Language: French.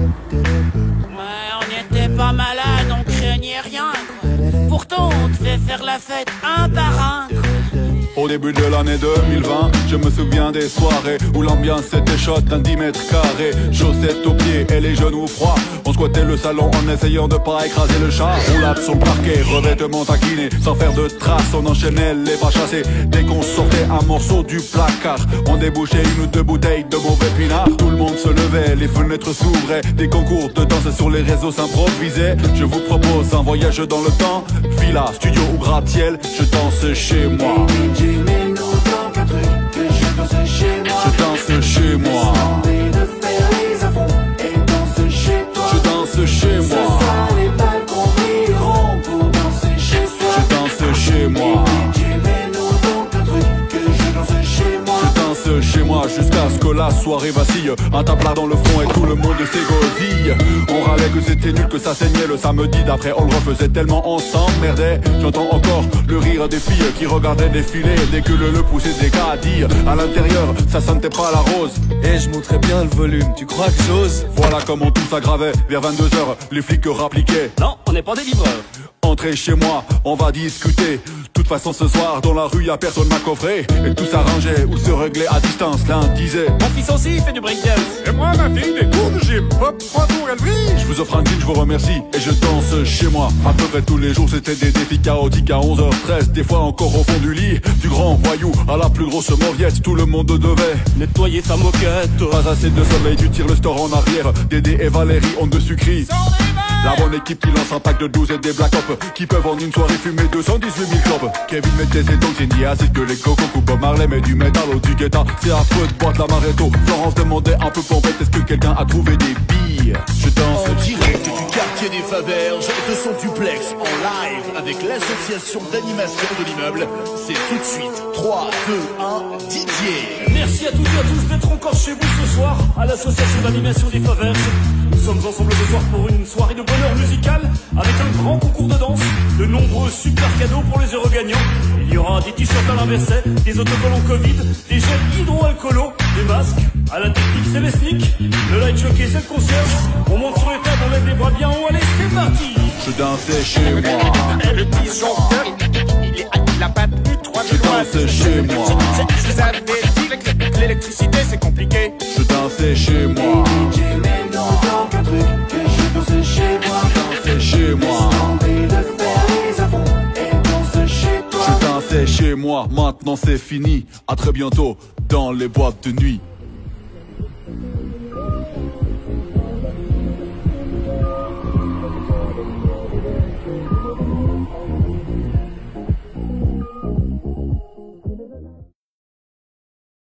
Ouais, on n'était pas malade, on craignait rien, quoi. Pourtant, on devait faire la fête un par un, quoi. Au début de l'année 2020, je me souviens des soirées où l'ambiance était chaude d'un 10 mètres carrés. Chaussettes aux pieds et les genoux froids. On squattait le salon en essayant de pas écraser le chat. Roulade sur le parquet, revêtement taquiné. Sans faire de traces, on enchaînait les pas chassés. Dès qu'on sortait un morceau du placard, on débouchait une ou deux bouteilles de mauvais pinard. Tout le monde se levait, les fenêtres s'ouvraient. Des concours de danse sur les réseaux s'improvisaient. Je vous propose un voyage dans le temps. Villa, studio ou gratte-ciel, je danse chez moi. Mais nous dans qu'un truc que je danse chez moi. Je danse chez moi. J'ai envie de faire les avants et danse chez toi. Je danse chez Ce moi. soir les balcons brilleront pour danser chez soi. Je danse chez moi. Mais nous dans qu'un truc que je danse chez moi. Je danse chez moi jusqu'à ce que la soirée vacille. Un tablard dans le front et tout le monde s'égosille. On râlait que c'était nul, que ça saignait le samedi d'après. On le refaisait tellement on s'emmerdait. J'entends encore le rire des filles qui regardaient défiler. Dès que le poussait des gars à dire à l'intérieur, ça sentait pas la rose. Et je monterais bien le volume, tu crois que j'ose? Voilà comment tout s'aggravait. Vers 22h, les flics rappliquaient. Non, on n'est pas des livreurs. Entrez chez moi, on va discuter. De toute façon ce soir dans la rue y'a personne m'a coffré. Et tout s'arrangeait ou se réglait à distance. L'un disait Mon fils aussi il fait du breakdance. Et moi, ma fille, des cours de gym. Hop, 3 tours, elle brille. je vous offre un jean, je vous remercie. Et je danse chez moi. À peu près tous les jours c'était des défis chaotiques à 11h13. Des fois encore au fond du lit. Du grand voyou à la plus grosse mauviette. Tout le monde devait Nettoyer sa moquette. pas assez de soleil, tu tires le store en arrière. Dédé et Valérie ont de sucreries. La bonne équipe qui lance un pack de 12 et des Black Ops qui peuvent en une soirée fumer 218 000 clopes. Kevin mettait ses dons, c'est ni acide que les cocos. Bob Marley met du métal au du guetta. C'est affreux de boîte la maréto. Florence demandait un peu pompette, est-ce que quelqu'un a trouvé des billes? Je danse En direct du quartier des Faverges, de son duplex en live avec l'association d'animation de l'immeuble. C'est tout de suite 3, 2, 1, Didier. Merci à toutes et à tous d'être encore chez vous ce soir à l'association d'animation des Faverges. Nous sommes ensemble ce soir pour une soirée de bonheur musical avec un grand concours de danse, de nombreux super cadeaux pour les heureux gagnants. Il y aura des t-shirts à l'inverset, des autocollants Covid, des gels hydroalcoolos, des masques. À la technique c'est les sneaks, le light jockey c'est le concierge. On monte sur les tables, on lève les bras bien haut, allez c'est parti. Je dansais chez moi. Et le disjoncteur, il a pas tenu 3 Je danse chez moi. Je vous avais dit que l'électricité c'est compliqué. Je dansais chez moi. Mais nous dans qu'un truc que je danse chez moi. Je dansais chez moi. J'ai envie de faire les avants et danse chez toi. Je dansais chez moi. Maintenant c'est fini. À très bientôt dans les boîtes de nuit.